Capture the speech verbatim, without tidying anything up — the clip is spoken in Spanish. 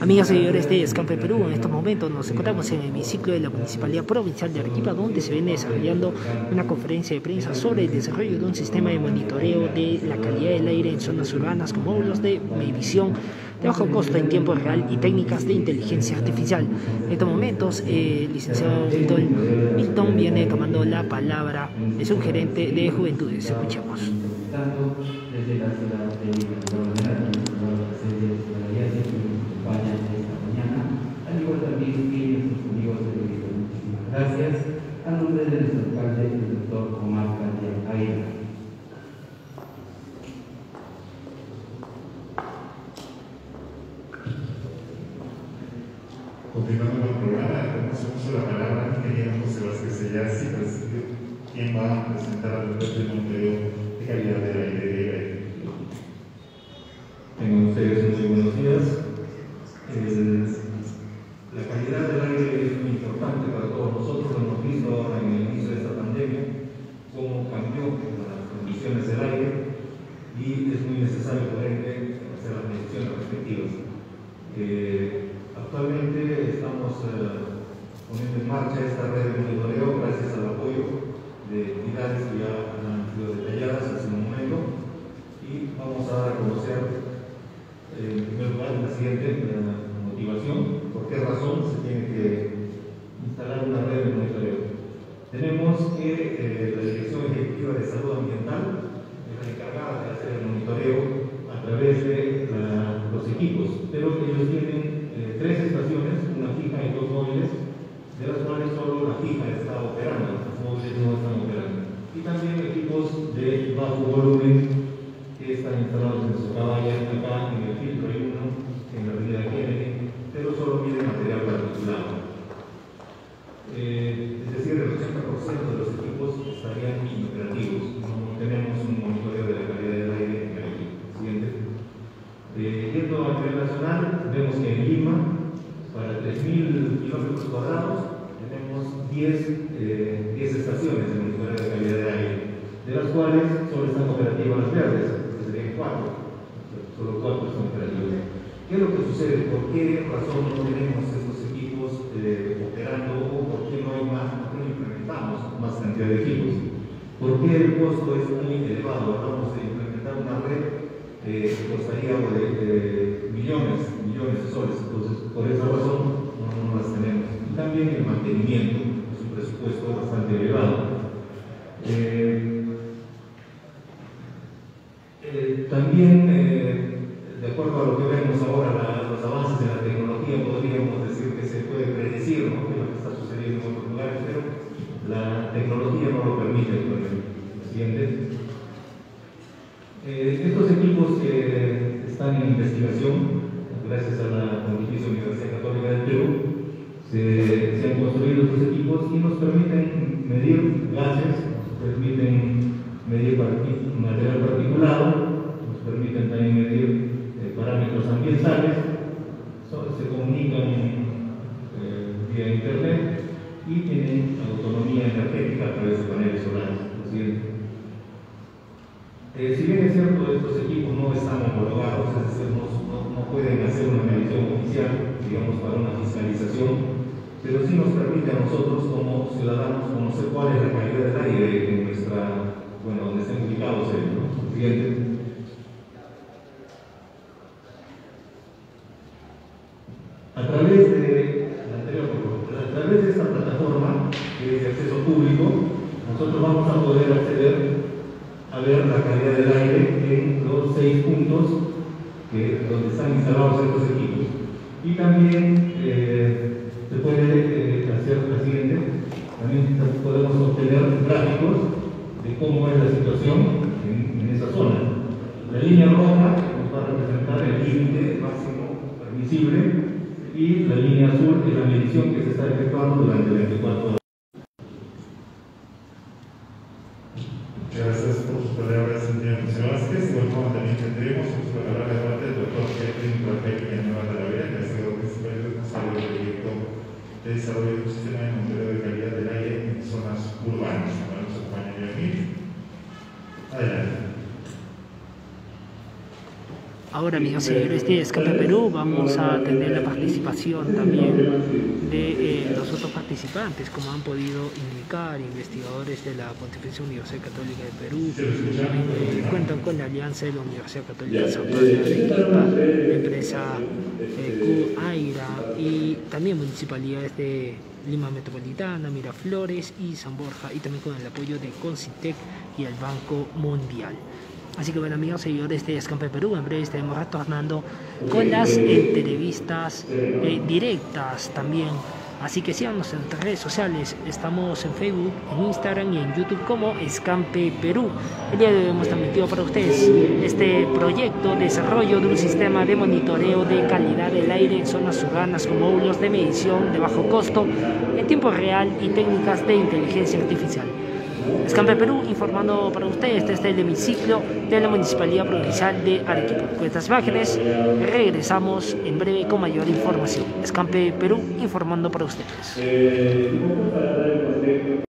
Amigas y seguidores de Escampe Perú, en estos momentos nos encontramos en el hemiciclo de la Municipalidad Provincial de Arequipa, donde se viene desarrollando una conferencia de prensa sobre el desarrollo de un sistema de monitoreo de la calidad del aire en zonas urbanas con módulos de medición de bajo costo en tiempo real y técnicas de inteligencia artificial. En estos momentos, eh, el licenciado Milton, Milton viene tomando la palabra, es un gerente de Juventudes. Escuchemos. Desde la ciudad de España esta mañana, al igual también que nuestros amigos de Gracias a nombre de nuestro alcalde, el doctor Omar García Aguirre. Continuando con el programa, damos uso de la palabra a mi querido José Vázquez Sellasi, quien va a presentar el reto de monitoreo de calidad del aire. Tengan ustedes muy buenos días. El, la calidad del aire es muy importante para todos nosotros. Lo hemos visto ahora en el inicio de esta pandemia, cómo cambió las condiciones del aire y es muy necesario por ende hacer las mediciones respectivas. Eh, actualmente estamos eh, poniendo en marcha esta red de monitoreo gracias al apoyo de entidades que ya han sido detalladas hace un momento, y vamos a dar a conocer eh, en primer lugar la siguiente la motivación, por qué razón se tiene que instalar una red de monitoreo. Tenemos que eh, la Dirección Ejecutiva de Salud Ambiental es la encargada de hacer el monitoreo a través de la, los equipos, pero ellos tienen eh, tres estaciones, una fija y dos móviles, de las cuales solo la fija está operando, los móviles no están operando. Y también equipos de bajo volumen que están instalados en Socabaya, acá en el filtro I uno, en la avenida Kennedy, pero solo miden material particulado. Eh, es decir, el ochenta por ciento de los equipos estarían inoperativos. No tenemos un monitoreo de la calidad del aire en el equipo. Siguiente. Eh, yendo a nivel nacional, vemos que en Lima, para tres mil kilómetros cuadrados, tenemos diez, eh, diez estaciones de monitoreo de calidad del aire, de las cuales solo están operativas las verdes, que serían cuatro, solo cuatro están operativas. ¿Qué es lo que sucede? ¿Por qué razón no tenemos estos equipos eh, operando, o por qué no hay más, por qué no implementamos más cantidad de equipos? ¿Por qué el costo es muy elevado? Hablamos de implementar una red eh, que costaría de, de millones, millones de soles. Entonces, por esa razón no, no las tenemos. Y también el mantenimiento es un presupuesto bastante elevado. Eh, eh, también, eh, de acuerdo a lo que vemos ahora, la, los avances en la tecnología, podríamos decir que se puede predecir, ¿no?, que lo que está sucediendo en otros lugares, pero la tecnología no lo permite. Lo siguiente. Eh, estos equipos que están en investigación, gracias a la Pontificia Universidad Católica del Perú, se, se han construido estos equipos y nos permiten medir gases, nos permiten medir material particulado, nos permiten también medir eh, parámetros ambientales, so, se comunican eh, vía internet y tienen autonomía energética a través de paneles solares. Lo siguiente. Eh, si bien es cierto, estos equipos no están homologados, es decir, no, no, no pueden hacer una medición oficial, digamos, para una fiscalización, pero sí nos permite a nosotros como ciudadanos conocer cuál es la calidad del aire en nuestra, bueno, donde estén ubicados ellos, ¿no? Siguiente. A través de la anterior, a través de esta plataforma, que es de acceso público, nosotros vamos a poder acceder a ver la calidad del aire en los seis puntos que, donde están instalados estos equipos. Y también eh, se puede eh, hacer la siguiente, también podemos obtener gráficos de cómo es la situación en, en esa zona. La línea roja nos va a representar el límite máximo permisible y la línea azul es la medición que se está efectuando durante veinticuatro horas. Gracias por sus palabras, señor José Vázquez. Igual como también tendremos su palabra de parte del doctor Kevin Rafael Villanueva Talavera, que ha sido principal responsable del proyecto de desarrollo de un sistema de monitoreo de calidad del aire en zonas urbanas. Ahora nos acompaña Yamil. Adelante. Ahora, amigos señores de Escape Perú, vamos a tener la participación también de eh, los otros participantes, como han podido indicar, investigadores de la Pontificia Universidad Católica de Perú, eh, cuentan con la alianza de la Universidad Católica San Pablo de Arequipa, la empresa eh, Q Aira y también municipalidades de Lima Metropolitana, Miraflores y San Borja, y también con el apoyo de Concitec y el Banco Mundial. Así que bueno, amigos seguidores de Escape Perú, en breve estaremos retornando con las entrevistas eh, directas también. Así que síganos en nuestras redes sociales, estamos en Facebook, en Instagram y en YouTube como Escape Perú. El día de hoy hemos transmitido para ustedes este proyecto de desarrollo de un sistema de monitoreo de calidad del aire en zonas urbanas con módulos de medición de bajo costo en tiempo real y técnicas de inteligencia artificial. Escape Perú informando para ustedes desde el hemiciclo de la Municipalidad Provincial de Arequipa. Con estas imágenes regresamos en breve con mayor información. Escape Perú informando para ustedes.